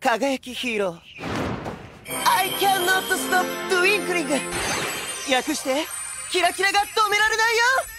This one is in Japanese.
輝きヒーロー I cannot stop twinkling 略してキラキラが止められないよ。